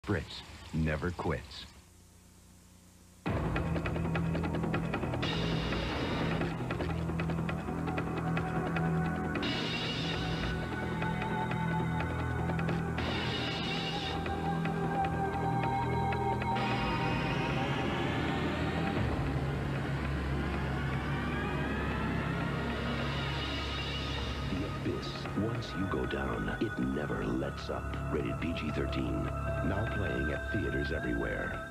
Fritz never quits. Once you go down, it never lets up. Rated PG-13. Now playing at theaters everywhere.